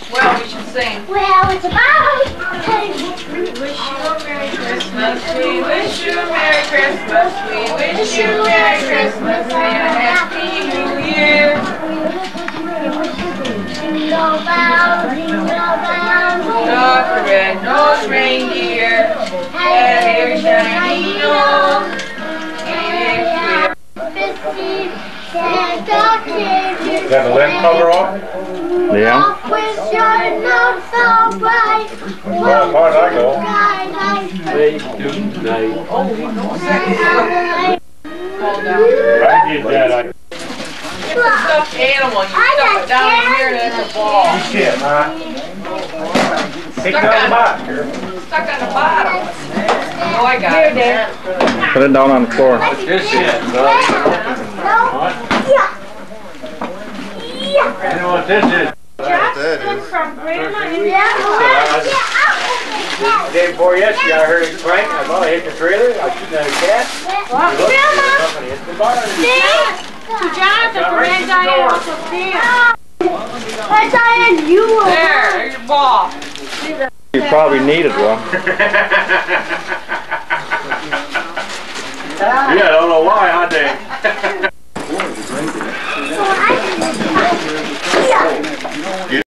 Well, we should sing. Well, it's about We wish you a Merry Christmas. We wish you a Merry Christmas. We wish you a Merry Christmas and a Happy New Year. Jingle bells, jingle bells. The red-nosed reindeer had their shiny nose. Santa came Got the lid cover off? Yeah. with your nose so bright. Well, how did I go? Hold down. I did that. It's a stuffed animal. You stuff it down in here and it's a ball. Shit, man. Take it out of the box here. Stuck on the bottom. Oh, I got it. There. Put it down on the floor. Good shit. You know what this is? From Grandma and The day before yesterday, I heard it crank. I thought I hit the trailer. I shouldn't have a cat. Somebody hit the bottom. Jonathan from Aunt Diane also there. Aunt Diane, you were There's your ball. You probably need it, Ron. Yeah, I don't know why, huh, Dave?